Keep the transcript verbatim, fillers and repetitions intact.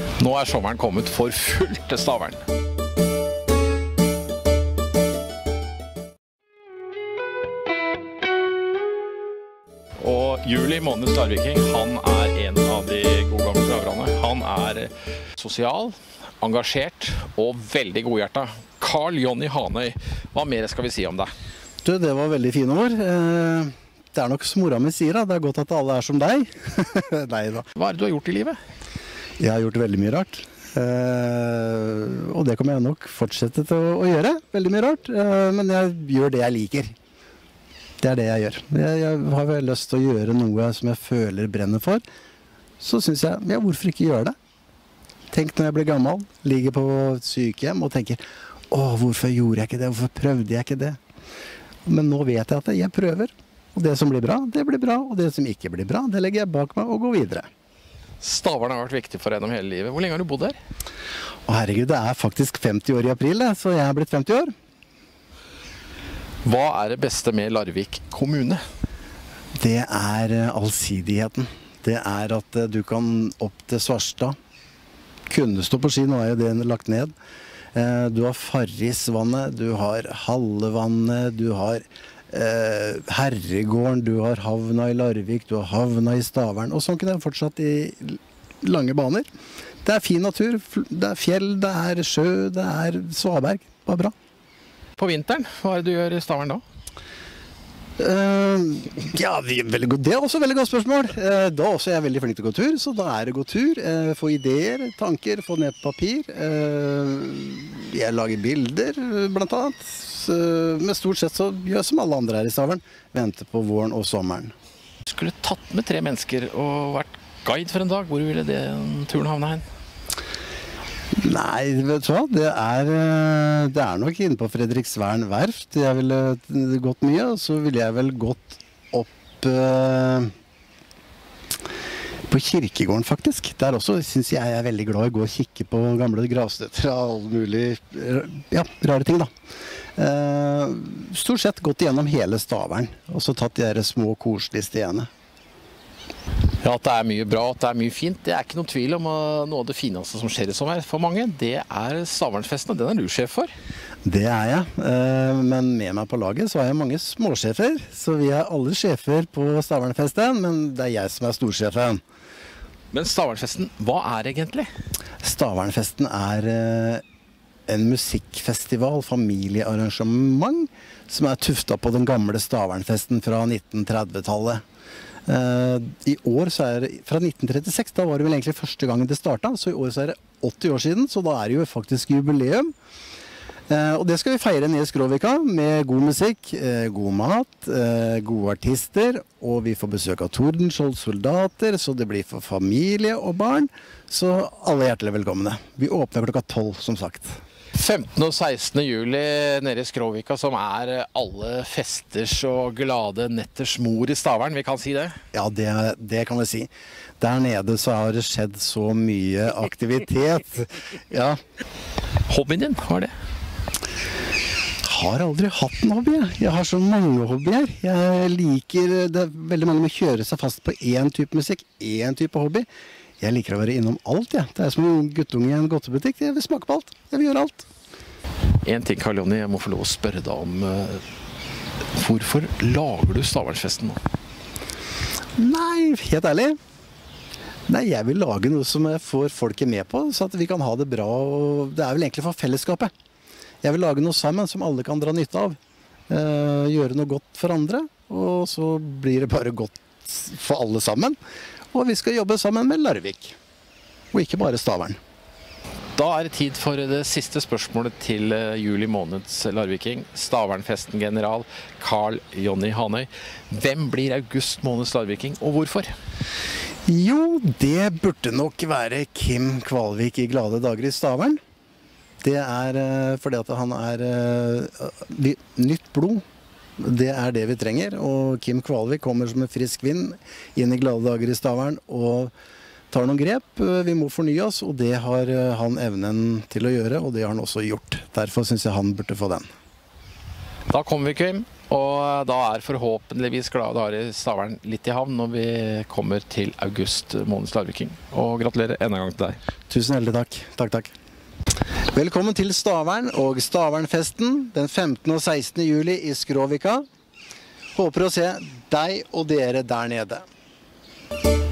Nå er sommeren kommet for fullt til Stavern. Og Juli måneds Larviking, han er en av de gode gamle traverne. Han er sosial, engasjert og veldig godhjertet. Carl Jonny Hanøy, hva mer skal vi si om deg? Du, det var veldig fine ord. Det er nok som mora mi sier, da. Det er godt at alle er som deg. Nei da. Hva er det du har gjort i livet? Jeg har gjort veldig mye rart. Og det kommer jeg nok fortsette til å gjøre. Veldig mye rart. Men jeg gjør det jeg liker. Det er det jeg gjør. Jeg, jeg har vel lyst til å gjøre noe som jeg føler brenner for. Så synes jeg, ja, hvorfor ikke gjøre det? Tenk når jeg blir gammel, ligger på sykehjem og tenker, åh, hvorfor gjorde jeg ikke det? Hvorfor prøvde jeg ikke det? Men nå vet jeg at jeg prøver. Og det som blir bra, det blir bra. Og det som ikke blir bra, det legger jeg bak meg og går videre. Stavern har vært viktig for deg gjennom hele livet. Hvor lenge har du bodd her? Å herregud, det er faktisk femti år i april, så jeg har blitt femti år. Hva er det beste med Larvik kommune? Det er allsidigheten. Det er at du kan opp til Svarstad. Kunne stå på ski, nå er jo det lagt ned. Du har Farrisvannet, du har Hallevannet, du har eh, Herregården, du har havna i Larvik, du har havna i Stavern. Og sånn kunne jeg fortsatt i lange baner. Det er fin natur, det er fjell, det er sjø, det er svaberg. Bare bra. På vinteren, hva er det du gjør i Stavern da? Uh, ja, det er, veldig god, det er også et veldig godt spørsmål. Uh, da også er jeg veldig flink til å gå tur, så da er det gå tur. Uh, få ideer, tanker, få ned på papir. Uh, jeg lager bilder, blant annet. Uh, men stort sett så gjør jeg som alle andre her i Stavern. Venter på våren og sommeren. Du skulle tatt med tre mennesker og vært guide for en dag. Hvor ville den turen havne hen? Nei, vet du hva? Det er, det er nok inne på Fredriksvern verft. Jeg ville gått mye, og så ville jeg vel gått opp eh, på kirkegården faktisk. Der også synes jeg jeg er veldig glad i å gå og kikke på gamle gravstøtter og alle mulige ja, rare ting da. Eh, stort sett gått igjennom hele Stavern, og så tatt de der små koselige stedene. Ja, at det er mye bra, at det er mye fint. Det er ikke noen tvil om noe av det fineste som skjer i sommer for mange. Det er Stavernsfesten, og den er du sjef for. Det er jeg, men med meg på laget så har jeg mange småsjefer. Så vi er alle sjefer på Stavernfesten, men det er jeg som er storsjefen. Men Stavernsfesten, hva er det egentlig? Stavernfesten er en musikkfestival, familiearrangement, som er tuftet på den gamle Stavernfesten fra nitten tretti-tallet. Uh, I år så er det fra nitten trettiseks, da var det vel egentlig første gangen det startet, så i år så er det åtti år siden, så da er det jo faktisk jubileum. Uh, og det skal vi feire nede i Skråvika med god musikk, uh, god mat, uh, gode artister, og vi får besøk av Tordenskjolds soldater, så det blir for familie og barn, så alle er hjertelig velkomne. Vi åpner klokka tolv, som sagt. femtende og sekstende juli nede i Skråvika, som er alle festers og glade netters mor i Stavern, vi kan si det? Ja, det, det kan vi si. Der nede så har det skjedd så mye aktivitet. Ja. Hobbyen din, hva er det? Jeg har aldri hatt en hobby. Jeg har så mange hobbyer. Jeg liker, det er veldig mange med å kjøre seg fast på én type musikk, én type hobby. Jeg liker å være innom alt, jeg. Det er som en guttunge i en godtebutikk. Jeg vil smake på alt. Jeg vil gjøre alt. En ting, Carl Jonny, jeg må få lov å spørre deg om. Uh, hvorfor lager du Stavernsfesten nå? Nei, helt ærlig. Nei, jeg vil lage noe som jeg får folket med på, så at vi kan ha det bra. Og det er vel egentlig for fellesskapet. Jeg vil lage noe sammen som alle kan dra nytte av. Uh, gjøre noe godt for andre, og så blir det bare godt for alle sammen. Og vi skal jobbe sammen med Larvik, og ikke bare Stavern. Da er det tid for det siste spørsmålet til juli måneds Larviking. Stavernfesten general Carl Jonny Hanøy. Hvem blir august måneds Larviking, og hvorfor? Jo, det burde nok være Kim Kvalvik i Glade dager i Stavern. Det er fordi at han er uh, nytt blod. Det er det vi trenger, og Kim Kvalvik kommer som en frisk vind inn i Glade dager i Stavern og tar noen grep. Vi må fornye oss, og det har han evnen til å gjøre, og det har han også gjort. Derfor synes jeg han burde få den. Da kommer vi, Kim. Og da er forhåpentligvis Glade Dager Stavern litt i havn når vi kommer til august måneds Larviking. Og gratulerer enda en gang til deg. Tusen hjertelig takk. Takk, takk. Velkommen til Stavern og Stavernfesten den femtende og sekstende juli i Skråvika. Håper å se deg og dere der nede.